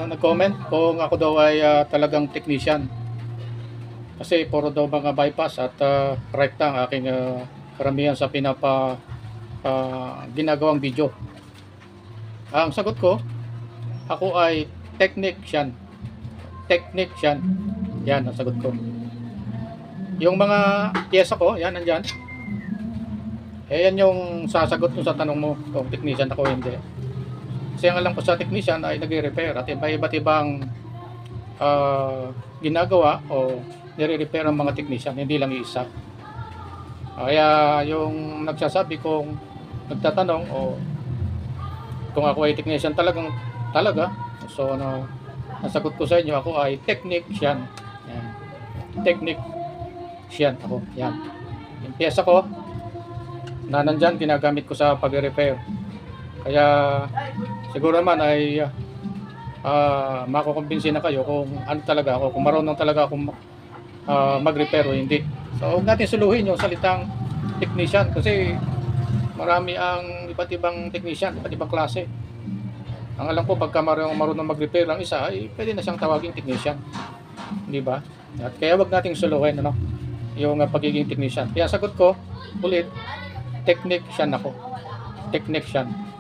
nag-comment kung ako daw ay talagang technician. Kasi puro daw mga bypass at recta ang aking karamihan sa ginagawang video. Ang sagot ko, ako ay technician. Technician. Yan ang sagot ko. Yung mga pyesa ko, yan nandyan. Yan yung sasagot ko sa tanong mo kung technician ako hindi. Kasi ang alam ko sa technician ay nagre-repair at iba't ibang ginagawa o nire-repair ang mga technician, hindi lang isa. Kaya yung nagsasabi kung nagtatanong o kung ako ay technician talaga, so nasagot ko sa inyo, ako ay technician. Yan. Technician ako. Yan. Yung pyesa ko na nandyan, ginagamit ko sa pag-repair. Kaya siguro naman ay makukumbinsi na kayo kung ano talaga ako, kung marunong talaga akong mag-repair o hindi. So huwag natin suluhin yung salitang technician kasi marami ang iba't ibang technician, iba't ibang klase. Ang alam ko, pagka marunong mag-repair lang isa, ay pwede na siyang tawaging technician, di ba? At kaya wag nating suluhin yung pagiging technician. Kaya sagot ko ulit, technician ako. Technician.